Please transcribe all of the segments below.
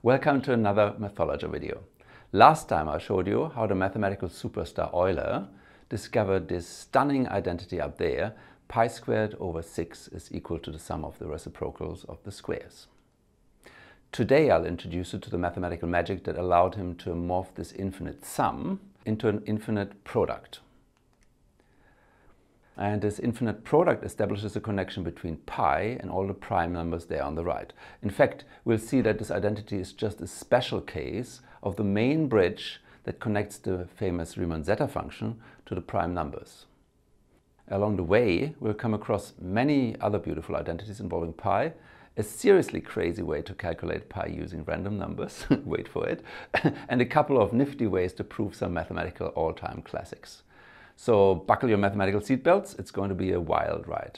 Welcome to another Mathologer video. Last time I showed you how the mathematical superstar Euler discovered this stunning identity up there: pi squared over 6 is equal to the sum of the reciprocals of the squares. Today I'll introduce you to the mathematical magic that allowed him to morph this infinite sum into an infinite product. And this infinite product establishes a connection between pi and all the prime numbers there on the right. In fact, we'll see that this identity is just a special case of the main bridge that connects the famous Riemann Zeta-Function to the prime numbers. Along the way, we'll come across many other beautiful identities involving pi, a seriously crazy way to calculate pi using random numbers, wait for it, and a couple of nifty ways to prove some mathematical all-time classics. So buckle your mathematical seatbelts, it's going to be a wild ride.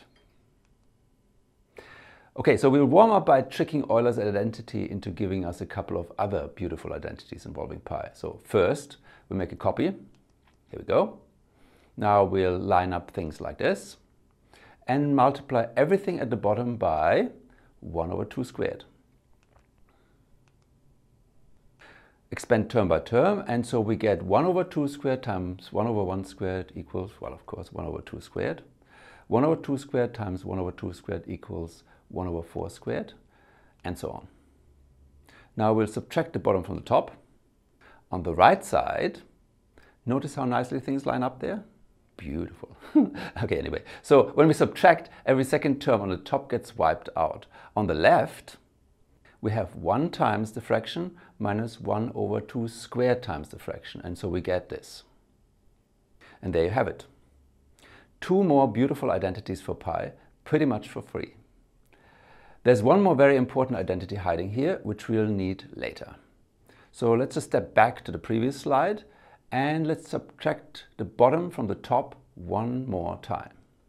Okay, so we'll warm up by tricking Euler's identity into giving us a couple of other beautiful identities involving pi. So first, we'll make a copy. Here we go. Now we'll line up things like this and multiply everything at the bottom by 1 over 2 squared. Expand term by term, and so we get 1 over 2 squared times 1 over 1 squared equals, well, of course, 1 over 2 squared. 1 over 2 squared times 1 over 2 squared equals 1 over 4 squared, and so on. Now we'll subtract the bottom from the top. On the right side, notice how nicely things line up there? Beautiful. Okay, anyway, so when we subtract, every second term on the top gets wiped out. On the left, we have 1 times the fraction minus 1 over 2 squared times the fraction, and so we get this. And there you have it. 2 more beautiful identities for pi, pretty much for free. There's one more very important identity hiding here, which we'll need later. So let's just step back to the previous slide and let's subtract the bottom from the top one more time.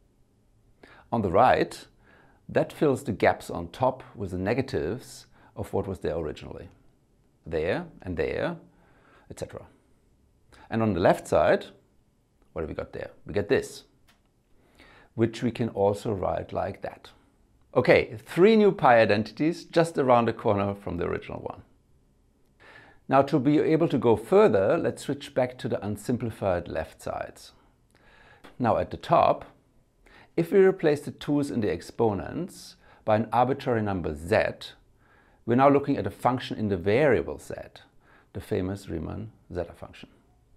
On the right, that fills the gaps on top with the negatives of what was there originally. There and there, etc. And on the left side, what have we got there? We get this, which we can also write like that. Okay, 3 new pi identities just around the corner from the original one. Now, to be able to go further, let's switch back to the unsimplified left sides. Now at the top, if we replace the 2's in the exponents by an arbitrary number z, we're now looking at a function in the variable z, the famous Riemann Zeta-Function.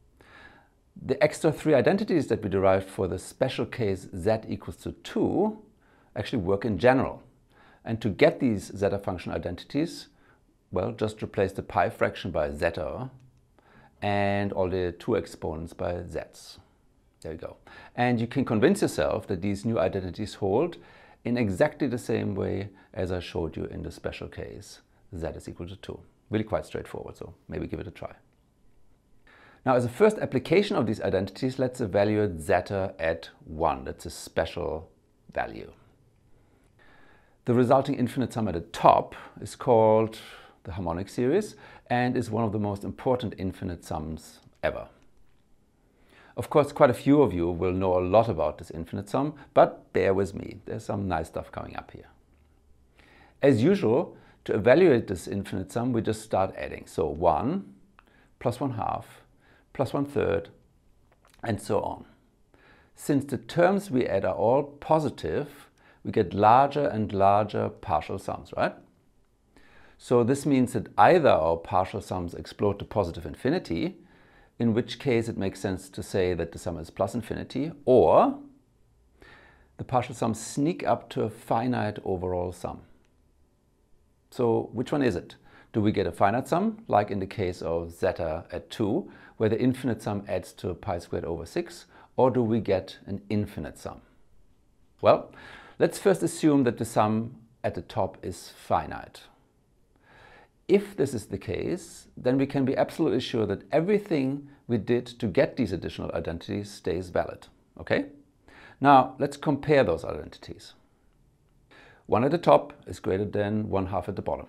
The extra 3 identities that we derived for the special case z equals to 2 actually work in general. And to get these Zeta-Function identities, well, just replace the pi fraction by zeta and all the 2 exponents by z's. There you go. And you can convince yourself that these new identities hold in exactly the same way as I showed you in the special case z is equal to 2. Really quite straightforward, so maybe give it a try. Now, as a first application of these identities, let's evaluate zeta at 1. That's a special value. The resulting infinite sum at the top is called the Harmonic Series and is one of the most important infinite sums ever. Of course, quite a few of you will know a lot about this infinite sum, but bear with me, there's some nice stuff coming up here. As usual, to evaluate this infinite sum, we just start adding. So 1 plus 1/2 plus 1/3 and so on. Since the terms we add are all positive, we get larger and larger partial sums, right? So this means that either our partial sums explode to positive infinity, in which case it makes sense to say that the sum is plus infinity, or the partial sums sneak up to a finite overall sum. So which one is it? Do we get a finite sum, like in the case of zeta at 2, where the infinite sum adds to pi squared over 6, or do we get an infinite sum? Well, let's first assume that the sum at the top is finite. If this is the case, then we can be absolutely sure that everything we did to get these additional identities stays valid. Okay? Now, let's compare those identities. 1 at the top is greater than 1/2 at the bottom.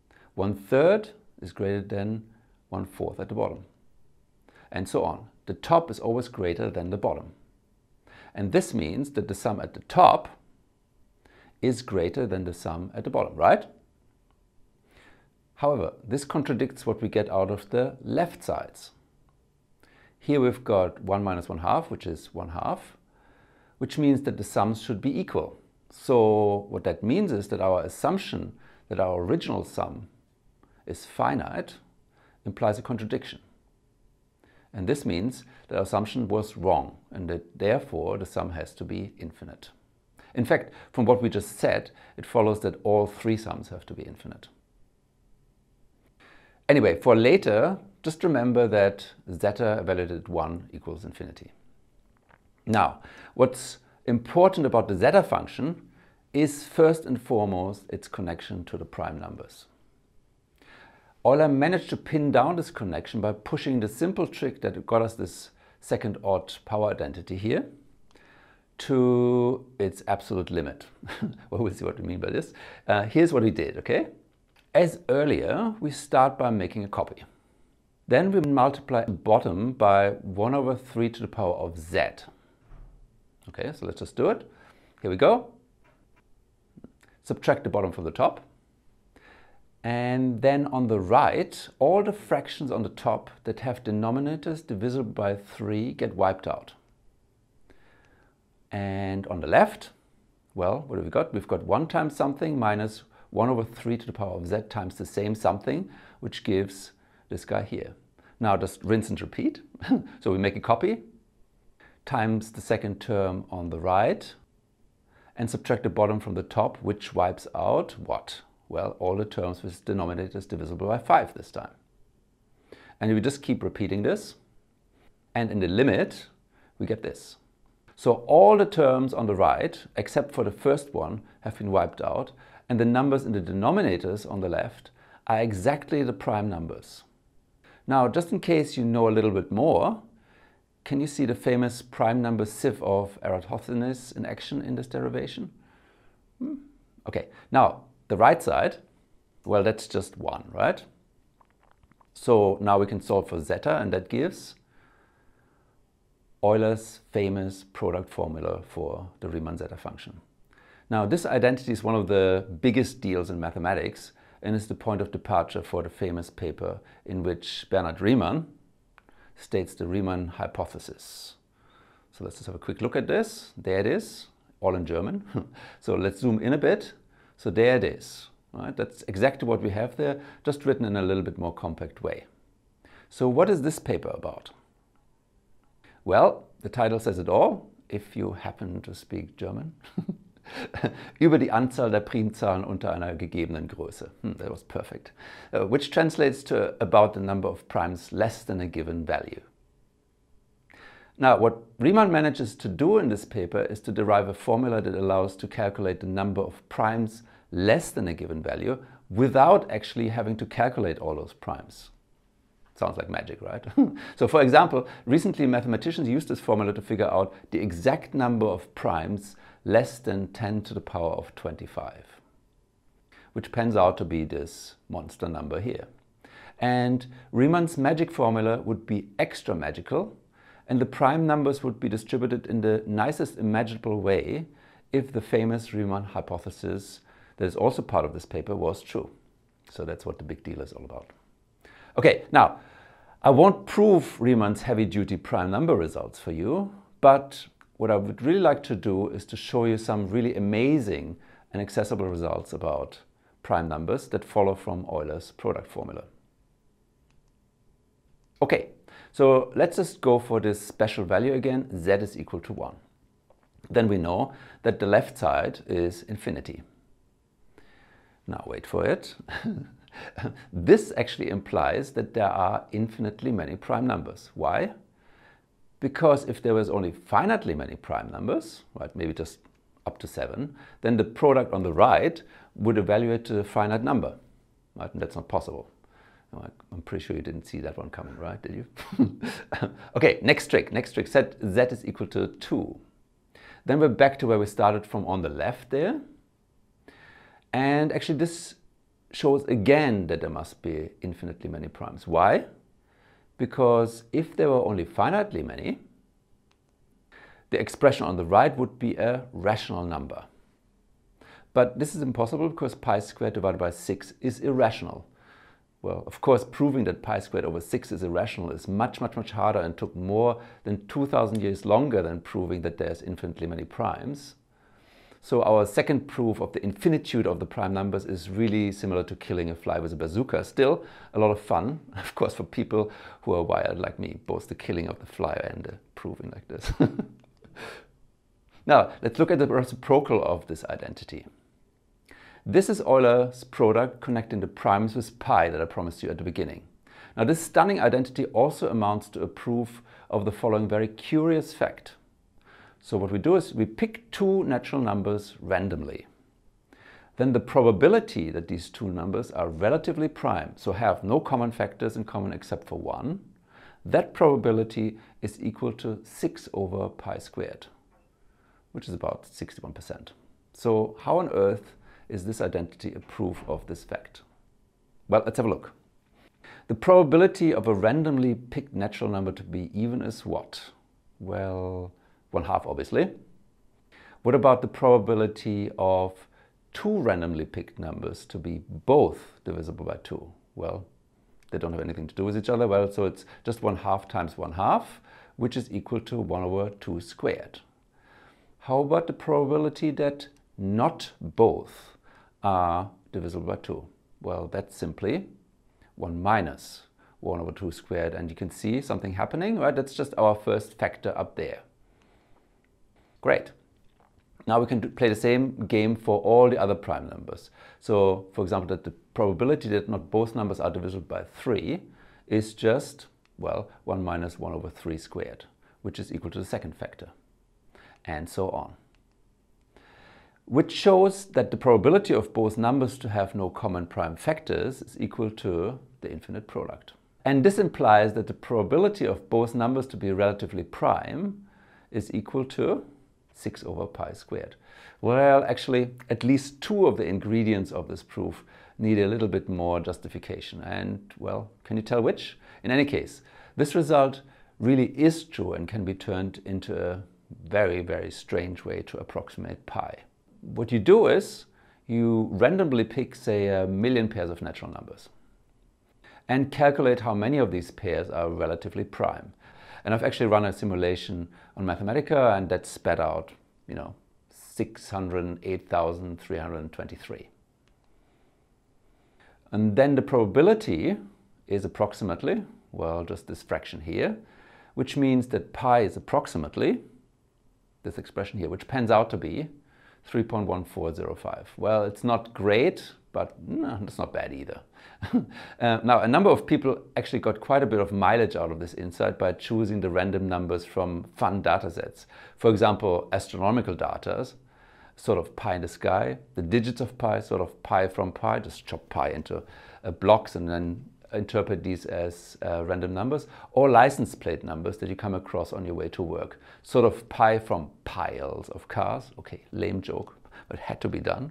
1/3 is greater than 1/4 at the bottom. And so on. The top is always greater than the bottom. And this means that the sum at the top is greater than the sum at the bottom, right? However, this contradicts what we get out of the left sides. Here we've got 1 minus 1/2, which is 1/2, which means that the sums should be equal. So what that means is that our assumption that our original sum is finite implies a contradiction. And this means that our assumption was wrong and that therefore the sum has to be infinite. In fact, from what we just said, it follows that all three sums have to be infinite. Anyway, for later, just remember that zeta evaluated at 1 equals infinity. Now, what's important about the zeta function is first and foremost its connection to the prime numbers. Euler managed to pin down this connection by pushing the simple trick that got us this second odd power identity here to its absolute limit. Well, we'll see what we mean by this. Here's what we did, okay? As earlier, we start by making a copy. Then we multiply the bottom by 1 over 3 to the power of z. Okay, so let's just do it. Here we go. Subtract the bottom from the top. And then on the right, all the fractions on the top that have denominators divisible by 3 get wiped out. And on the left, well, what have we got? We've got 1 times something minus 1 over 3 to the power of z times the same something, which gives this guy here. Now just rinse and repeat. So we make a copy, times the second term on the right, and subtract the bottom from the top, which wipes out what? Well, all the terms with denominators divisible by 5 this time. And we just keep repeating this. And in the limit, we get this. So all the terms on the right, except for the first one, have been wiped out. And the numbers in the denominators on the left are exactly the prime numbers. Now, just in case you know a little bit more, can you see the famous prime number sieve of Eratosthenes in action in this derivation? Okay, now the right side, well, that's just 1, right? So now we can solve for zeta, and that gives Euler's famous product formula for the Riemann zeta function. Now, this identity is one of the biggest deals in mathematics and is the point of departure for the famous paper in which Bernhard Riemann states the Riemann Hypothesis. So let's just have a quick look at this. There it is, all in German. So let's zoom in a bit. So there it is. Right? That's exactly what we have there, just written in a little bit more compact way. So what is this paper about? Well, the title says it all, if you happen to speak German. Über die Anzahl der Primzahlen unter einer gegebenen Größe. That was perfect. Which translates to about the number of primes less than a given value. Now, what Riemann manages to do in this paper is to derive a formula that allows to calculate the number of primes less than a given value without actually having to calculate all those primes. Sounds like magic, right? So for example, recently mathematicians used this formula to figure out the exact number of primes less than 10 to the power of 25, which pans out to be this monster number here. And Riemann's magic formula would be extra magical, and the prime numbers would be distributed in the nicest imaginable way if the famous Riemann hypothesis that is also part of this paper was true. So that's what the big deal is all about. Okay, now, I won't prove Riemann's heavy-duty prime number results for you, but what I would really like to do is to show you some really amazing and accessible results about prime numbers that follow from Euler's product formula. Okay, so let's just go for this special value again, z is equal to 1. Then we know that the left side is infinity. Now wait for it. This actually implies that there are infinitely many prime numbers. Why? Because if there was only finitely many prime numbers, right, maybe just up to 7, then the product on the right would evaluate a finite number. Right? And that's not possible. I'm pretty sure you didn't see that one coming, right? Did you? Okay, next trick. Set z is equal to 2. Then we're back to where we started from on the left there. And actually this shows again that there must be infinitely many primes. Why? Because if there were only finitely many, the expression on the right would be a rational number. But this is impossible because pi squared divided by 6 is irrational. Well, of course, proving that pi squared over 6 is irrational is much, much, much harder and took more than 2,000 years longer than proving that there's infinitely many primes. So our second proof of the infinitude of the prime numbers is really similar to killing a fly with a bazooka. Still a lot of fun, of course, for people who are wired like me, both the killing of the fly and the proving like this. Now, let's look at the reciprocal of this identity. This is Euler's product connecting the primes with pi that I promised you at the beginning. Now, this stunning identity also amounts to a proof of the following very curious fact. So what we do is we pick two natural numbers randomly. Then the probability that these two numbers are relatively prime, so have no common factors in common except for one, that probability is equal to 6 over pi squared, which is about 61%. So how on earth is this identity a proof of this fact? Well, let's have a look. The probability of a randomly picked natural number to be even is what? Well, 1/2 obviously. What about the probability of two randomly picked numbers to be both divisible by 2? Well, they don't have anything to do with each other. Well, so it's just 1/2 times 1/2, which is equal to 1 over 2 squared. How about the probability that not both are divisible by 2? Well, that's simply 1 minus 1 over 2 squared. And you can see something happening, right? That's just our first factor up there. Great. Now we can play the same game for all the other prime numbers. So, for example, that the probability that not both numbers are divisible by 3 is just, well, 1 minus 1 over 3 squared, which is equal to the second factor, and so on. Which shows that the probability of both numbers to have no common prime factors is equal to the infinite product. And this implies that the probability of both numbers to be relatively prime is equal to 6 over pi squared. Well, actually, at least two of the ingredients of this proof need a little bit more justification. And, well, can you tell which? In any case, this result really is true and can be turned into a very, very strange way to approximate pi. What you do is you randomly pick, say, 1,000,000 pairs of natural numbers and calculate how many of these pairs are relatively prime. And I've actually run a simulation on Mathologer, and that spat out, 608,323. And then the probability is approximately, well, just this fraction here, which means that pi is approximately this expression here, which pans out to be 3.1405. Well, it's not great, but no, it's not bad either. Now, a number of people actually got quite a bit of mileage out of this insight by choosing the random numbers from fun datasets. For example, astronomical data, sort of pi in the sky, the digits of pi, sort of pi from pi, just chop pi into blocks and then interpret these as random numbers, or license plate numbers that you come across on your way to work. Sort of pi from piles of cars. Okay, lame joke, but it had to be done.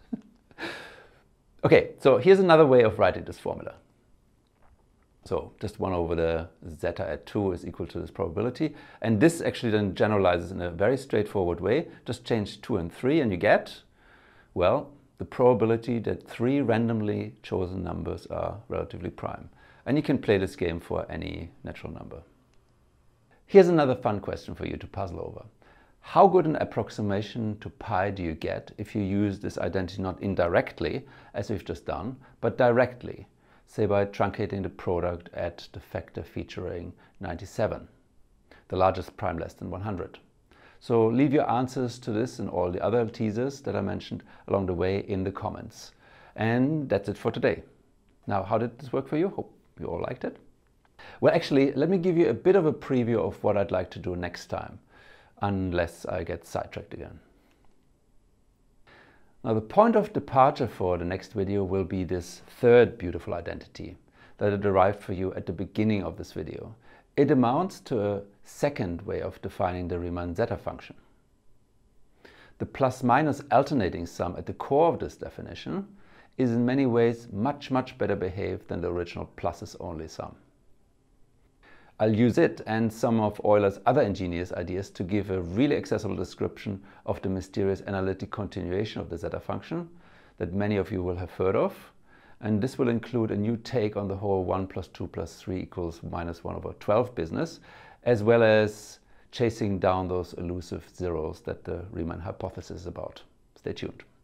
Okay, so here's another way of writing this formula. So just 1 over the zeta at 2 is equal to this probability. And this actually then generalizes in a very straightforward way. Just change 2 and 3 and you get, well, the probability that 3 randomly chosen numbers are relatively prime. And you can play this game for any natural number. Here's another fun question for you to puzzle over. How good an approximation to pi do you get if you use this identity not indirectly, as we've just done, but directly, say by truncating the product at the factor featuring 97, the largest prime less than 100? So leave your answers to this and all the other teasers that I mentioned along the way in the comments. And that's it for today. Now, how did this work for you? Hope you all liked it. Well, actually, let me give you a bit of a preview of what I'd like to do next time, unless I get sidetracked again. Now, the point of departure for the next video will be this third beautiful identity that I derived for you at the beginning of this video. It amounts to a second way of defining the Riemann Zeta-Function. The plus-minus alternating sum at the core of this definition is in many ways much, much better behaved than the original pluses only sum. I'll use it and some of Euler's other ingenious ideas to give a really accessible description of the mysterious analytic continuation of the zeta function that many of you will have heard of, And this will include a new take on the whole 1 plus 2 plus 3 equals minus 1 over 12 business, as well as chasing down those elusive zeros that the Riemann hypothesis is about. Stay tuned.